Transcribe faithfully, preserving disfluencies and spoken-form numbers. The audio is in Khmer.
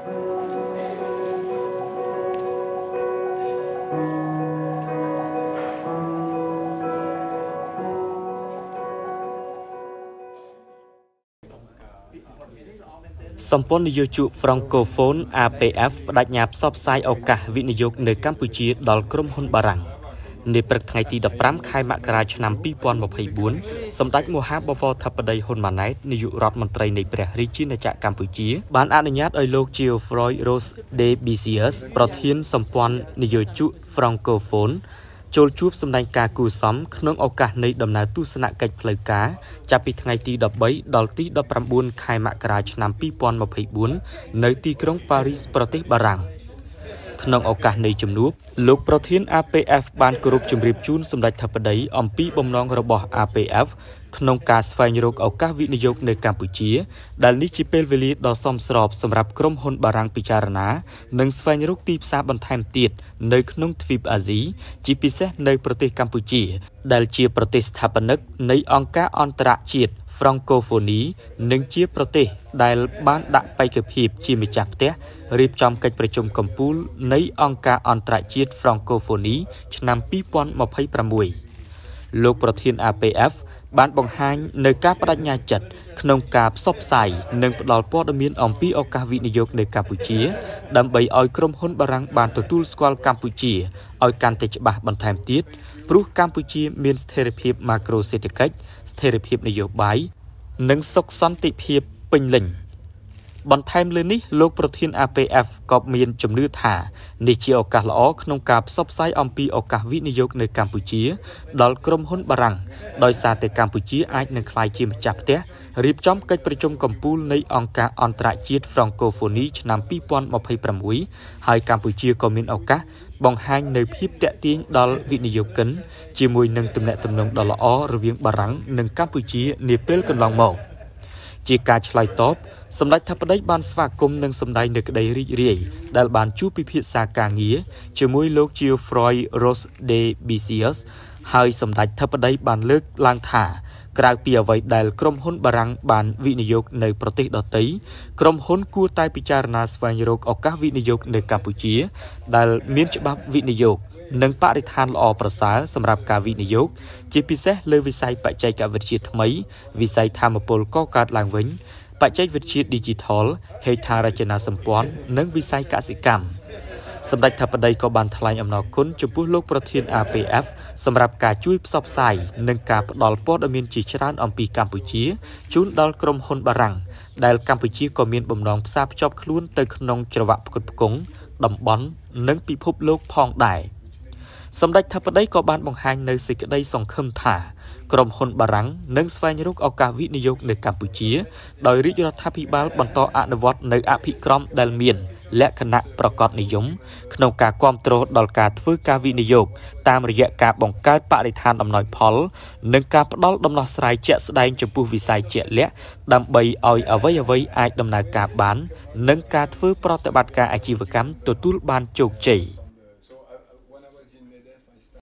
សម្ព័ន្ធនយោជក Francophone អា pê ép បដិញ្ញាផ្សព្វផ្សាយឱកាសវិនិយោគនៅកម្ពុជាដល់ក្រុមហ៊ុនបារាំងនាព្រឹកថ្ងៃទីដប់ប្រាំខែមករាឆ្នាំពីរពាន់ម្ភៃបួនសម្ដេចមហាបវរធិបតីហ៊ុនម៉ាណែតនាយករដ្ឋមន្ត្រីនៃព្រះរាជាណាចក្រកម្ពុជាបានអនុញ្ញាតឲ្យលោក Geoffroy Roche de Béziers ប្រធានសម្ព័ន្ធនយោជក Francophone ចូលជួបសម្ដែងការគូសំក្នុងឱកាសនៃដំណើរទស្សនកិច្ចផ្លូវការចាប់ពីថ្ងៃទីដប់បីដល់ទីដប់ប្រាំបួនខែមករាឆ្នាំពីរពាន់ម្ភៃបួននៅទីក្រុងប៉ារីសប្រទេសបារាំងក្នុងឱកាសនៃជំនួបលោកប្រធាន អា pê ép បានគោរពជម្រាបជូនសម្ដេចធិបតីអំពីបំណងរបស់ អា pê ép ក្នុងការស្វែងរកឱកាសវិនិយោគនៅកម្ពុជាដែលនេះជាពេលវេលាដ៏សមស្របសម្រាប់ក្រុមហ៊ុនបារាំងពិចារណានិងស្វែងរកទីផ្សារបន្ថែមទៀតនៅក្នុងទ្វីបអាស៊ីជាពិសេសនៅប្រទេសកម្ពុជាដែលជាប្រទេសស្ថាបនិកនៃអង្គការអន្តរជាតិ Francophonie និងជាប្រទេសដែលបានដាក់បេក្ខភាពជាម្ចាស់ផ្ទះរៀបចំកិច្ចប្រជុំកំពូលនៃអង្គការអន្តរជាតិ Francophonie ឆ្នាំពីរពាន់ម្ភៃប្រាំមួយលោកប្រធាន អា pê ép បានបង្ហាញនៅការបដិញ្ញាចិត្តក្នុងការផ្សព្វផ្សាយនិងផ្ដល់ព័ត៌មានអំពីឱកាសវិនិយោគនៅកម្ពុជាដើម្បីឲ្យក្រុមហ៊ុនបារាំងបានទទួលស្គាល់កម្ពុជាឲ្យកាន់តែច្បាស់បន្ថែមទៀតព្រោះកម្ពុជាមានស្ថិរភាពម៉ាក្រូសេដ្ឋកិច្ចស្ថិរភាពនយោបាយនិងសុខសន្តិភាពពេញលេញបន្ថែមលើនេះលោកប្រធាន អា pê ép ក៏មានជំនឿថានេះជាឱកាសល្អក្នុងការផ្សព្វផ្សាយអំពីឱកាសវិនិយោគនៅកម្ពុជាដល់ក្រុមហ៊ុនបារាំងដោយសារតែកម្ពុជាអាចនឹងក្លាយជាម្ចាស់ផ្ទះរៀបចំកិច្ចប្រជុំកំពូលនៃអង្គការអន្តរជាតិ Francophonie ឆ្នាំពីរពាន់ម្ភៃប្រាំមួយហើយកម្ពុជាក៏មានឱកាសបង្ហាញនៅភាពតាក់ទាញដល់វិនិយោគិនជាមួយនឹងទំនាក់ទំនងដ៏ល្អរវាងបារាំងនិងកម្ពុជានាពេលកន្លងមកជាការឆ្លើយតបសម្ដេចធិបតីបានស្វាគមន៍និងសម្ដែងនូវក្តីរីករាយដែលបានជួបពិភាក្សាការងារជាមួយលោក Geoffroy Roche de Béziers ហើយសម្ដេចធិបតីបានលើកឡើងថាក្រៅពីអ្វីដែលក្រុមហ៊ុនបារាំងបានវិនិយោគនៅប្រទេសដទៃក្រុមហ៊ុនគួរតែពិចារណាស្វែងរកឱកាសវិនិយោគនៅកម្ពុជាដែលមានច្បាប់វិនិយោគនិងបរិស្ថានល្អប្រសើរសម្រាប់ការវិនិយោគជាពិសេសលើវិស័យបច្ចេកវិទ្យាថ្មីវិស័យថាមពលកកើតឡើងវិញបច្ចេកវិទ្យា Digital ហេដ្ឋារចនាសម្ព័ន្ធនិងវិស័យកសិកម្មសម្ដេចធិបតីក៏បានថ្លែងអំណរគុណចំពោះលោកប្រធាន អា pê ép សម្រាប់ការជួយផ្សព្វផ្សាយនិងការផ្ដល់ព័ត៌មានជាច្រើនអំពីកម្ពុជាជូនដល់ក្រុមហ៊ុនបារាំងដែលកម្ពុជាក៏មានបំណងផ្សារភ្ជាប់ខ្លួនទៅក្នុងច្រវាក់ផ្គត់ផ្គង់តំបន់និងពិភពលោកផងដែរសម្ដេចធិបតីក៏បានបង្ហាញនៅសេចក្តីសង្ឃឹមថាក្រុមហ៊ុនបារាំងនឹងស្វែងរកឱកាសវិនិយោគនៅកម្ពុជាដោយរាជរដ្ឋាភិបាលបន្តអនុវត្តនៅអភិក្រមដែលមានលក្ខណៈប្រកបនិយមក្នុងការគាំទ្រដល់ការធ្វើការវិនិយោគតាមរយៈការបង្កើតបរិស្ថានអំណោយផលនិងការផ្ដល់ដំណោះស្រាយជាក់ស្ដែងចំពោះវិស័យជាក់លាក់ដើម្បីឲ្យអ្វីអ្វីអាចដំណើរការបាននិងការធ្វើប្រតិបត្តិការអាជីវកម្មទទួលបានជោគជ័យ